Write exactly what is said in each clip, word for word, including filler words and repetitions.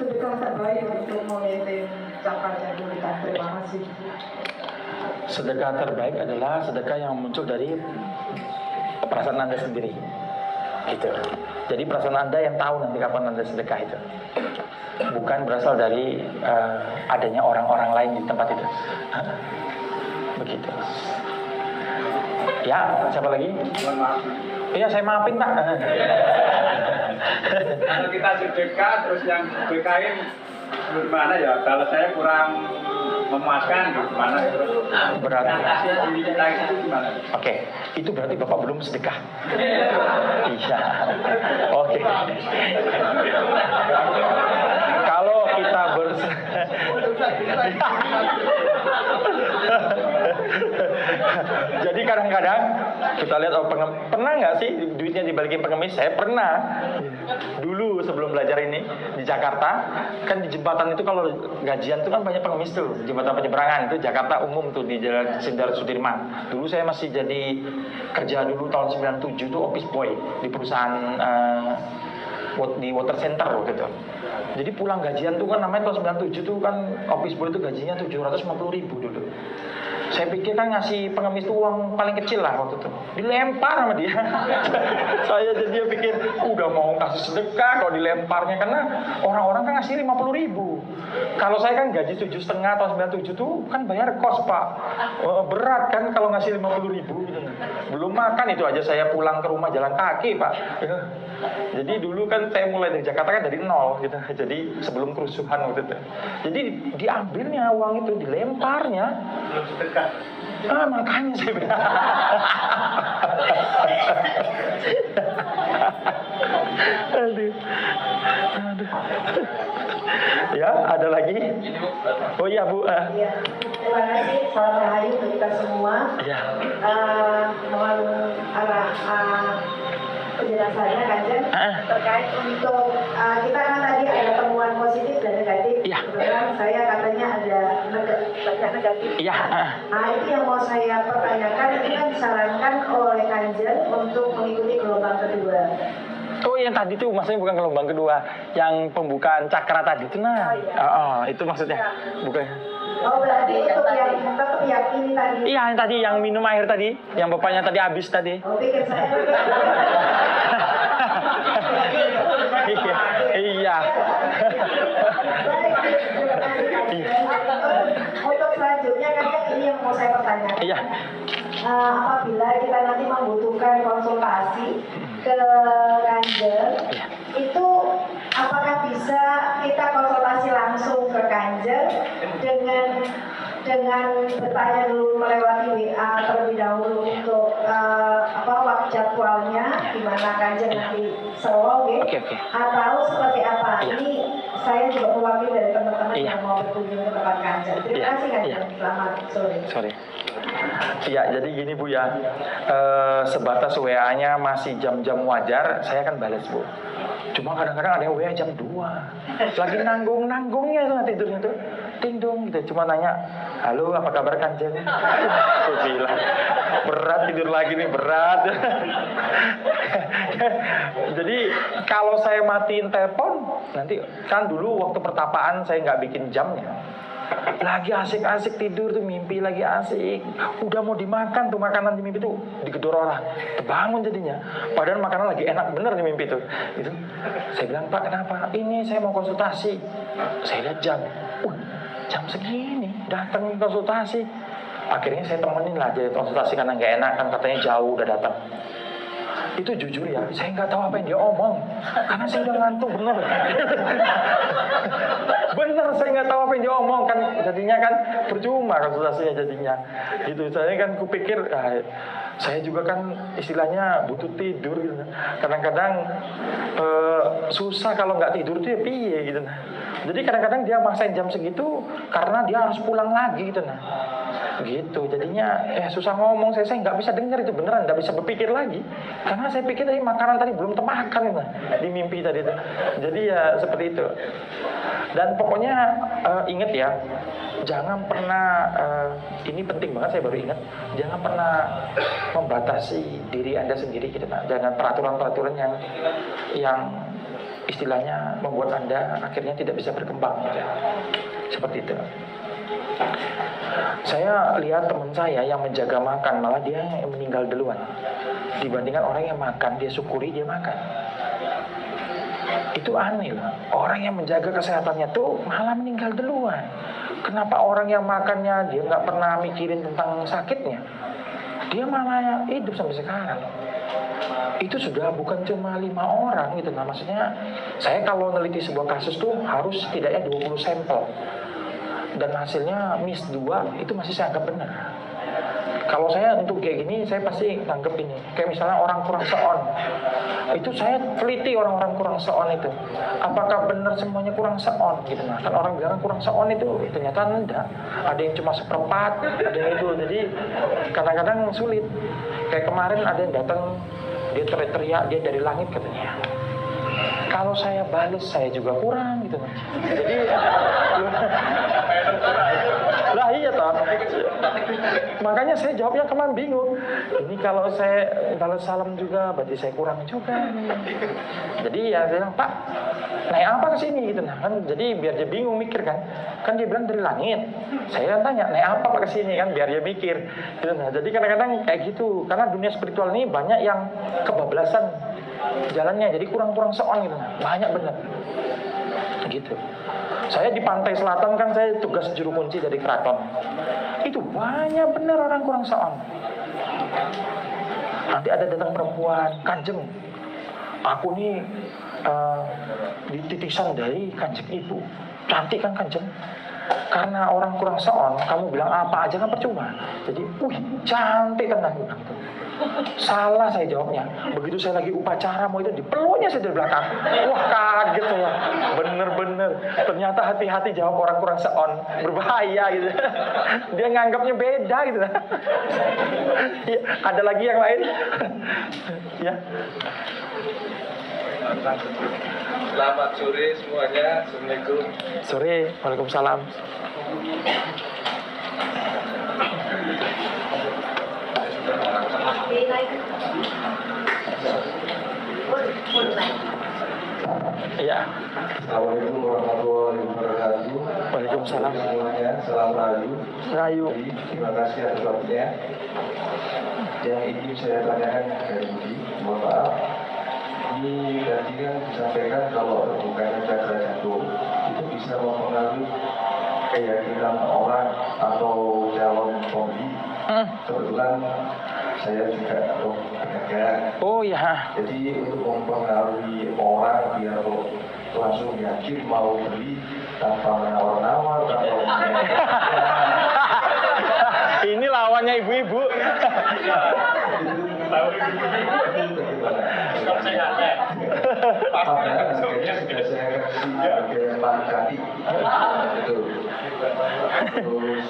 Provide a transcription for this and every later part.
sedekah terbaik untuk memimpin cakarnya dulu? Terima kasih. Sedekah terbaik adalah sedekah yang muncul dari perasaan Anda sendiri, gitu. Jadi perasaan Anda yang tahu nanti kapan Anda sedekah itu, bukan berasal dari uh, adanya orang-orang lain di tempat itu. Begitu. Ya, siapa lagi? Iya, saya maafin Pak. Kalau kita sedekah terus yang sedekahin gimana ya? Kalau saya kurang memuaskan gimana? Berarti. Itu gimana? Oke, itu berarti Bapak belum sedekah. Iya. Oke. Kalau kita bers Jadi kadang-kadang kita lihat oh, pengem... pernah nggak sih duitnya dibalikin pengemis? Saya pernah. Dulu sebelum belajar ini di Jakarta, kan di jembatan itu kalau gajian itu kan banyak pengemis tuh, jembatan penyeberangan itu Jakarta umum tuh di Jalan Jenderal Sudirman. Dulu saya masih jadi kerja dulu tahun sembilan puluh tujuh tuh office boy di perusahaan uh, di water center gitu. Jadi pulang gajian tuh kan namanya tahun sembilan puluh tujuh tuh kan office boy itu gajinya tujuh ratus lima puluh ribu dulu. Saya pikir kan ngasih pengemis itu uang paling kecil lah waktu itu. Dilempar sama dia. Saya jadi pikir udah mau kasih sedekah kalau dilemparnya, karena orang-orang kan ngasih lima puluh ribu. Kalau saya kan gaji tujuh setengah tahun sembilan puluh tujuh tuh kan bayar kos Pak. Berat kan kalau ngasih lima puluh ribu gitu. Belum makan itu aja saya pulang ke rumah jalan kaki Pak. Jadi dulu kan saya mulai dari Jakarta kan dari nol gitu. Jadi sebelum kerusuhan waktu itu. Jadi diambilnya uang itu, dilemparnya. Ah, makanya saya bilang. Aduh. Aduh. Ya, ada lagi? Oh iya Bu. Uh. Ya, terima kasih. Salam rahayu untuk kita semua. Ya. Uh, mohon arah uh, penjelasannya Kanjeng uh. terkait untuk uh, kita kan tadi ada temuan positif dan negatif. Ya. Kebetulan saya katanya ada neg- banyak negatif. Ya. Uh. Nah itu yang mau saya pertanyakan, itu kan disarankan oleh Kanjeng untuk mengikuti gelombang kedua. Oh yang tadi tuh maksudnya bukan gelombang kedua, yang pembukaan cakra tadi itu nah. Oh, iya. oh, oh itu maksudnya ya. Bukan. Oh berarti itu yang tetap yang ini tadi. Iya yang tadi yang minum air tadi, yang bapaknya tadi habis tadi. Oh pikir saya. Iya. Iya. Untuk selanjutnya kan ini yang mau saya pertanyakan. Iya. Uh, apabila kita nanti membutuhkan konsultasi ke Kanjeng, iya. itu apakah bisa kita konsultasi langsung ke Kanjeng dengan dengan bertanya dulu melewati W A terlebih dahulu untuk uh, apa waktu jadwalnya di mana Kanjeng nanti selo, gitu? Oke, oke. Atau seperti apa? Iya. Ini saya juga mewakili dari teman-teman Iya. yang mau berkunjung ke tempat Kanjeng. Terima Iya. kasih Kanjeng. Iya. Selamat sore. Sorry. Ya, jadi gini Bu ya, e, sebatas W A-nya masih jam-jam wajar, saya akan balas Bu. Cuma kadang-kadang ada yang W A jam dua, lagi nanggung-nanggungnya tuh tidurnya tuh, ting-dong gitu, cuma nanya, halo apa kabar Kanjeng? Aku bilang, berat tidur lagi nih, berat. Jadi kalau saya matiin telepon, nanti kan dulu waktu pertapaan saya nggak bikin jamnya. Lagi asik-asik tidur tuh mimpi lagi asik, udah mau dimakan tuh makanan di mimpi tuh digedor orang, terbangun jadinya. Padahal makanan lagi enak bener di mimpi tuh. Itu saya bilang Pak kenapa? Ini saya mau konsultasi. Saya lihat jam, uh jam segini datang konsultasi. Akhirnya saya temenin lah jadi konsultasi karena nggak enak kan katanya jauh udah datang. Itu jujur ya, saya nggak tahu apa yang dia omong karena saya udah ngantuk bener. Bener saya nggak tahu apa yang dia omong kan, jadinya kan percuma konsultasinya jadinya. Gitu saya kan kupikir ah, saya juga kan istilahnya butuh tidur gitu. Kadang-kadang eh, susah kalau nggak tidur tuh ya piye gitu. Jadi kadang-kadang dia maksain jam segitu karena dia harus pulang lagi gitu nah. Gitu jadinya eh susah ngomong saya saya nggak bisa dengar itu beneran nggak bisa berpikir lagi karena saya pikir tadi makanan tadi belum termakan gitu, di mimpi tadi itu. Jadi ya seperti itu. Dan pokoknya uh, ingat ya, jangan pernah uh, ini penting banget saya baru ingat, jangan pernah membatasi diri Anda sendiri gitu nah. Jangan peraturan-peraturan yang yang istilahnya membuat Anda akhirnya tidak bisa berkembang gitu. Seperti itu. Saya lihat teman saya yang menjaga makan malah dia yang meninggal duluan dibandingkan orang yang makan, dia syukuri dia makan. Itu aneh loh. Orang yang menjaga kesehatannya tuh malah meninggal duluan. Kenapa orang yang makannya dia nggak pernah mikirin tentang sakitnya, dia malah hidup sampai sekarang. Itu sudah bukan cuma lima orang gitu. Nah maksudnya saya kalau neliti sebuah kasus tuh harus setidaknya dua puluh sampel. Dan hasilnya miss dua itu masih saya anggap benar. Kalau saya untuk kayak gini saya pasti anggap ini. Kayak misalnya orang kurang seon, itu saya teliti orang-orang kurang seon itu. Apakah benar semuanya kurang seon gitu. Nah kan orang bilang kurang seon itu ternyata enggak. Ada yang cuma seperempat, ada yang itu. Jadi kadang-kadang sulit. Kayak kemarin ada yang datang, dia teriak-teriak, dia dari langit katanya. Kalau saya balas saya juga kurang gitu. Jadi lah iya toh. Makanya saya jawabnya kemarin bingung. Ini kalau saya balas salam juga berarti saya kurang juga. Jadi ya saya bilang, Pak, naik apa ke sini gitu. Nah kan jadi biar dia bingung mikir kan. Kan dia bilang dari langit. Saya tanya, naik apa Pak ke sini kan biar dia mikir. Gitu. Nah, jadi kadang-kadang kayak gitu. Karena dunia spiritual ini banyak yang kebablasan jalannya, jadi kurang-kurang seon gitu. Banyak bener gitu. Saya di pantai selatan kan saya tugas juru kunci dari keraton. Itu banyak bener orang kurang seon. Nanti ada datang perempuan, Kanjeng, aku nih uh, dititisan dari Kanjeng Ibu. Cantik kan Kanjeng? Karena orang kurang seon, kamu bilang apa aja kan percuma. Jadi, wih, cantik tenang gitu. Salah saya jawabnya. Begitu saya lagi upacara mau itu dipeluknya saya dari belakang. Wah kaget saya. Bener-bener. Ternyata hati-hati jawab orang kurang seon. Berbahaya gitu. Dia nganggapnya beda gitu. Ya, ada lagi yang lain? Ya. Selamat sore semuanya. Assalamualaikum. Sore. Waalaikumsalam. Iya. Assalamualaikum warahmatullahi wabarakatuh. Waalaikumsalam. Semuanya, salam rayu. Rayu. Jadi, terima kasih atas waktunya. Yang ingin saya tanyakan dari Budi, mohon maaf. Ini tadi kan disampaikan kalau terbukanya cacar jantung itu bisa mempengaruhi keyakinan orang atau calon pembeli. Hmm. Kebetulan saya juga roh pedagang. Oh ya. Jadi untuk mempengaruhi orang biar langsung yakin mau beli tanpa menawar-nawar, tanpa Ini lawannya ibu-ibu. Harganya sudah saya kasih harga yang paling tadi. Itu. Terus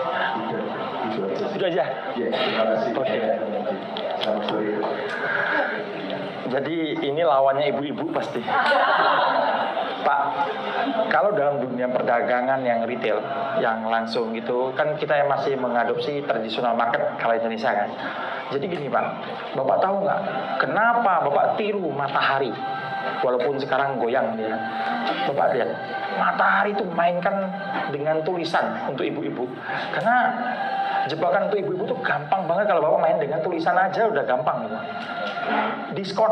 Itu aja. Ya, terima kasih. Oke. Selamat sore. Jadi ini lawannya ibu-ibu pasti. Pak, kalau dalam dunia perdagangan yang retail, yang langsung gitu, kan kita yang masih mengadopsi tradisional market kalau Indonesia kan. Jadi gini Pak, Bapak tahu nggak kenapa Bapak tiru matahari? Walaupun sekarang goyang dia, Bapak lihat matahari itu mainkan dengan tulisan untuk ibu-ibu. Karena jebakan untuk ibu-ibu tuh gampang banget kalau Bapak main dengan tulisan aja udah gampang gitu. Diskon.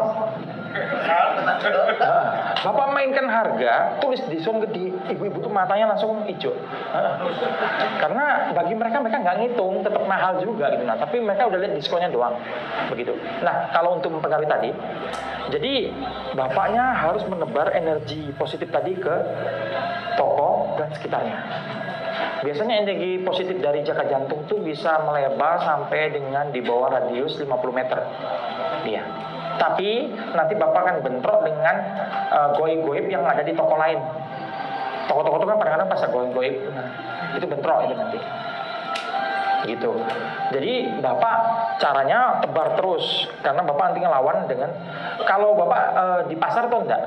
Nah, Bapak mainkan harga, tulis diskon ke di ibu-ibu tuh matanya langsung hijau. Nah, karena bagi mereka mereka nggak ngitung, tetap mahal juga gitu. Nah, tapi mereka udah lihat diskonnya doang, begitu. Nah, kalau untuk mempengaruhi tadi, jadi bapaknya harus menebar energi positif tadi ke toko dan sekitarnya. Biasanya energi positif dari jaga jantung tuh bisa melebar sampai dengan di bawah radius lima puluh meter. Iya. Tapi nanti Bapak akan bentrok dengan uh, goib-goib yang ada di toko lain. Toko-toko itu kan kadang-kadang pasar goib-goib. Nah, itu bentrok itu nanti. Gitu. Jadi Bapak caranya tebar terus karena Bapak nanti ngelawan dengan kalau Bapak uh, di pasar tuh enggak.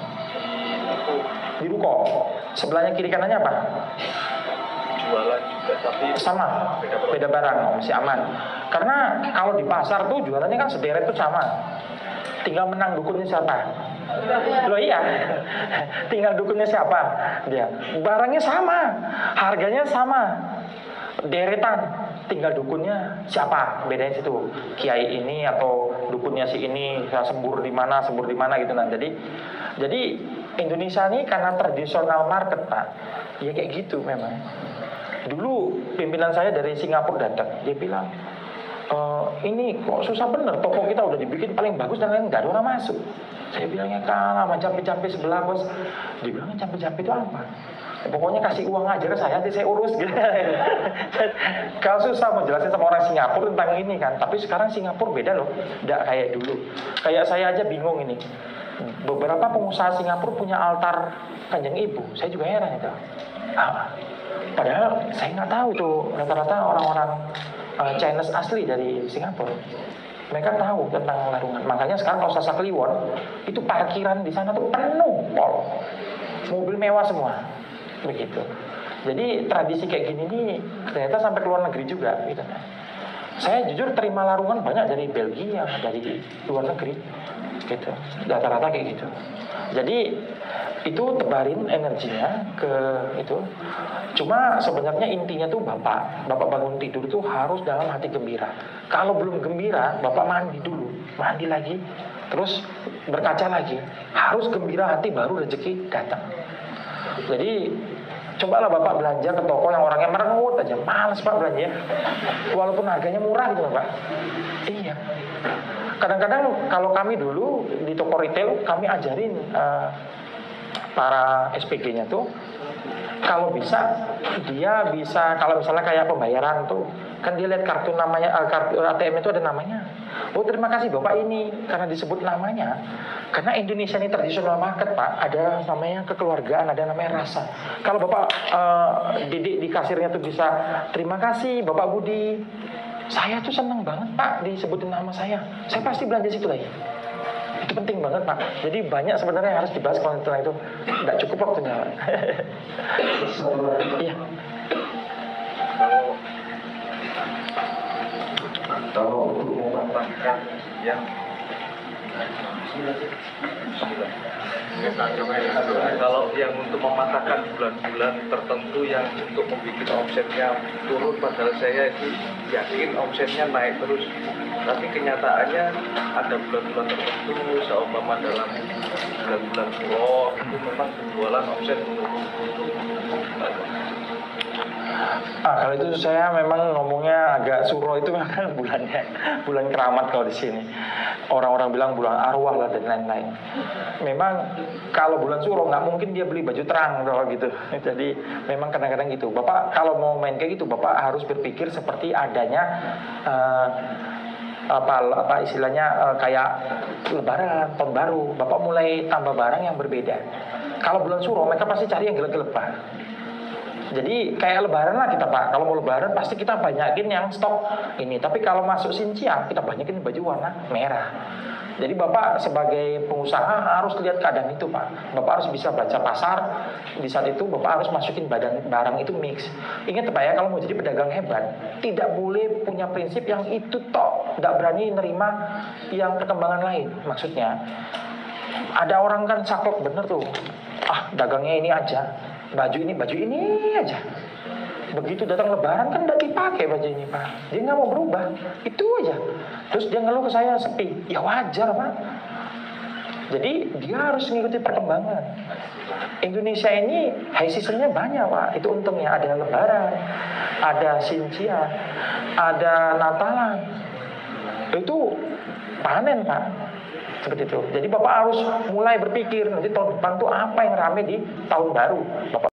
Di ruko. Sebelahnya kiri kanannya apa? Jualan juga tapi sama, beda barang, masih aman. Karena kalau di pasar tuh jualannya kan sederet tuh sama. Tinggal menang dukunnya siapa. Loh iya, tinggal dukunnya siapa? Dia. Barangnya sama, harganya sama, deretan. Tinggal dukunnya siapa? Bedanya situ. Kiai ini atau dukunnya si ini, sembur di mana, sembur di mana gitu nah. Jadi, jadi Indonesia ini karena tradisional market Pak, ya kayak gitu memang. Dulu pimpinan saya dari Singapura datang, dia bilang, e, ini kok susah bener, toko kita udah dibikin paling bagus dan lain nggak ada orang masuk. Saya bilangnya kalah sama jampi-jampi sebelah bos. Dia bilang jampi-jampi itu apa? Ya, pokoknya kasih uang aja ke saya, nanti saya urus gitu. Kalau susah mau jelasin sama orang Singapura tentang ini kan, tapi sekarang Singapura beda loh, nggak kayak dulu. Kayak saya aja bingung ini. Beberapa pengusaha Singapura punya altar Kanjeng Ibu, saya juga heran itu. Ah, padahal saya nggak tahu itu rata-rata orang-orang uh, Chinese asli dari Singapura. Mereka tahu tentang larungan. Makanya sekarang kalau Sasa Kliwon itu parkiran di sana tuh penuh pol, mobil mewah semua. Begitu. Jadi tradisi kayak gini nih ternyata sampai ke luar negeri juga gitu. Saya jujur terima larungan banyak dari Belgia, dari luar negeri gitu. Rata-rata kayak gitu. Jadi itu tebarin energinya ke itu. Cuma sebenarnya intinya tuh Bapak, Bapak bangun tidur tuh harus dalam hati gembira. Kalau belum gembira, Bapak mandi dulu, mandi lagi, terus berkaca lagi. Harus gembira hati baru rezeki datang. Jadi cobalah Bapak belanja ke toko yang orangnya merengut aja, males Pak belanja. Walaupun harganya murah gitu Pak. Iya. Kadang-kadang kalau kami dulu di toko retail, kami ajarin uh, para S P G-nya tuh, kalau bisa dia bisa, kalau misalnya kayak pembayaran tuh, kan dia lihat kartu namanya, uh, kartu A T M itu ada namanya. Oh terima kasih Bapak ini karena disebut namanya. Karena Indonesia ini tradisional market Pak, ada namanya kekeluargaan, ada namanya rasa. Kalau Bapak uh, didik di kasirnya tuh bisa, terima kasih Bapak Budi, saya tuh seneng banget Pak disebutin nama saya, saya pasti belanja situ lagi. Itu penting banget Pak. Jadi banyak sebenarnya yang harus dibahas kalau tentang itu. Tidak cukup waktunya Pak. Iya. Kalau untuk mematahkan yang kalau yang untuk mematahkan bulan-bulan tertentu yang untuk membuat omsetnya turun, padahal saya itu yakin omsetnya naik terus, tapi kenyataannya ada bulan-bulan tertentu seumpama dalam bulan-bulan Suro itu memang penjualan omset menurun. Ah, kalau itu saya memang ngomongnya agak suro, itu memang bulannya bulan keramat kalau di sini. Orang-orang bilang bulan arwah lah dan lain-lain. Memang kalau bulan suro nggak mungkin dia beli baju terang kalau gitu. Jadi memang kadang-kadang gitu. Bapak kalau mau main kayak gitu, Bapak harus berpikir seperti adanya uh, apa apa istilahnya uh, kayak lebaran, tahun baru. Bapak mulai tambah barang yang berbeda. Kalau bulan suro mereka pasti cari yang gelap-gelap Pak. Jadi kayak lebaran lah kita Pak. Kalau mau lebaran pasti kita banyakin yang stok ini. Tapi kalau masuk Sinciang kita banyakin baju warna merah. Jadi Bapak sebagai pengusaha harus lihat keadaan itu Pak. Bapak harus bisa baca pasar. Di saat itu Bapak harus masukin badan barang itu mix. Ingat Pak ya, kalau mau jadi pedagang hebat, tidak boleh punya prinsip yang itu tok. Tidak berani nerima yang perkembangan lain. Maksudnya ada orang kan saklek bener tuh. Ah dagangnya ini aja, baju ini, baju ini aja. Begitu datang lebaran kan udah dipakai baju ini Pak. Dia nggak mau berubah, itu aja. Terus dia ngeluh ke saya sepi. Ya wajar Pak. Jadi dia harus mengikuti perkembangan. Indonesia ini high seasonnya banyak Pak. Itu untungnya ada lebaran, ada Sinciang, ada Natalan. Itu panen Pak. Seperti itu. Jadi Bapak harus mulai berpikir nanti tahun depan tuh apa yang rame di tahun baru. Bapak